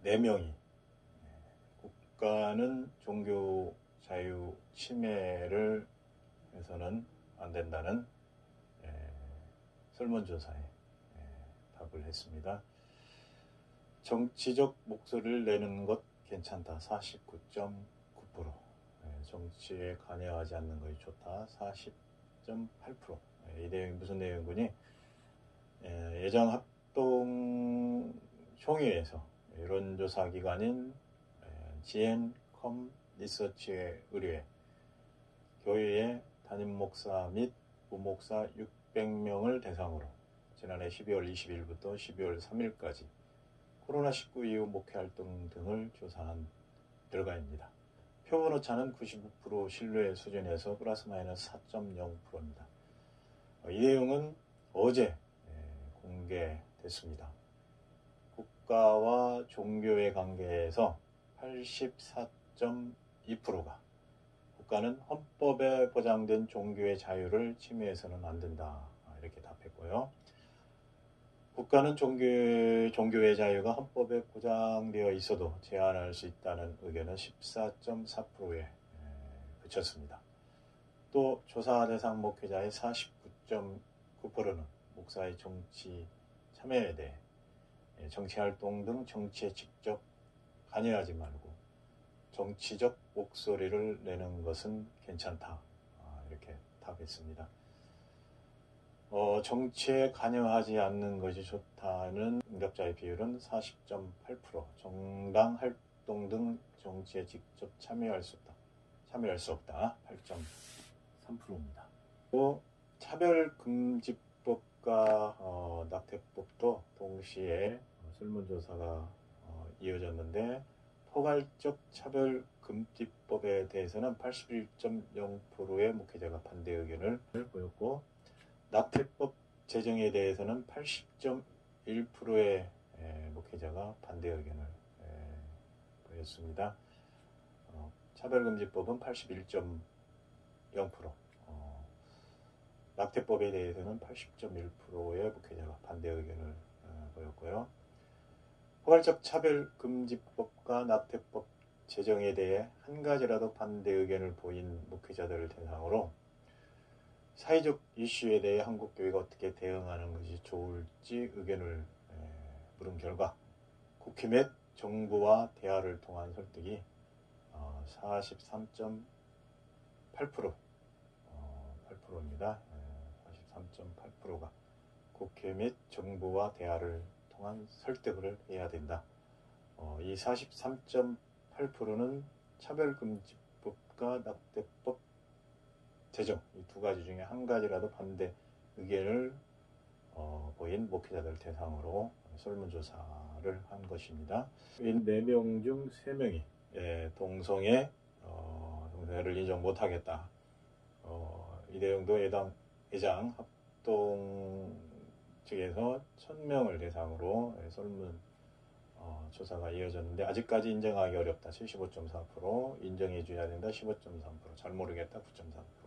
4명이 국가는 종교 자유 침해를 해서는 안 된다는 설문조사에 답을 했습니다. 정치적 목소리를 내는 것 괜찮다 49.9%, 정치에 관여하지 않는 것이 좋다 40.8%. 이 내용이 무슨 내용이니, 예정합동 총회에서 여론조사 기관인 GNCOM 리서치에 의뢰해 교회의 담임 목사 및 부목사 600명을 대상으로 지난해 12월 20일부터 12월 3일까지 코로나19 이후 목회활동 등을 조사한 결과입니다. 표본 오차는 95% 신뢰 수준에서 플러스 마이너스 4.0%입니다. 이 내용은 어제 공개됐습니다. 국가와 종교의 관계에서 84.2%가 국가는 헌법에 보장된 종교의 자유를 침해해서는 안 된다, 이렇게 답했고요. 국가는 종교의 자유가 헌법에 보장되어 있어도 제한할 수 있다는 의견은 14.4%에 그쳤습니다. 또 조사 대상 목회자의 49.9%는 목사의 정치 참여에 대해 정치활동 등 정치에 직접 관여하지 말고 정치적 목소리를 내는 것은 괜찮다, 이렇게 답했습니다. 정치에 관여하지 않는 것이 좋다는 응답자의 비율은 40.8%, 정당 활동 등 정치에 직접 참여할 수 없다 8.3%입니다. 또 차별금지법과 낙태법도 동시에 설문조사가 이어졌는데, 포괄적 차별금지법에 대해서는 81.0%의 목회자가 반대 의견을 보였고, 낙태법 제정에 대해서는 80.1%의 목회자가 반대 의견을 보였습니다. 차별금지법은 81.0%, 낙태법에 대해서는 80.1%의 목회자가 반대 의견을 보였고요. 포괄적 차별금지법과 낙태법 제정에 대해 한 가지라도 반대 의견을 보인 목회자들을 대상으로 사회적 이슈에 대해 한국교회가 어떻게 대응하는 것이 좋을지 의견을 물은 결과 국회 및 정부와 대화를 통한 설득이 43.8%입니다. 43.8%가 국회 및 정부와 대화를 통한 설득을 해야 된다. 이 43.8%는 차별금지법과 낙태법 제정, 이 두 가지 중에 한 가지라도 반대 의견을 보인 목회자들 대상으로 설문조사를 한 것입니다. 이 4명 중 3명이 동성애를 인정 못하겠다. 이 내용도 예장 합동 측에서 1000명을 대상으로 설문조사가 이어졌는데, 아직까지 인정하기 어렵다 75.4%, 인정해 줘야 된다 15.3%, 잘 모르겠다 9.3%.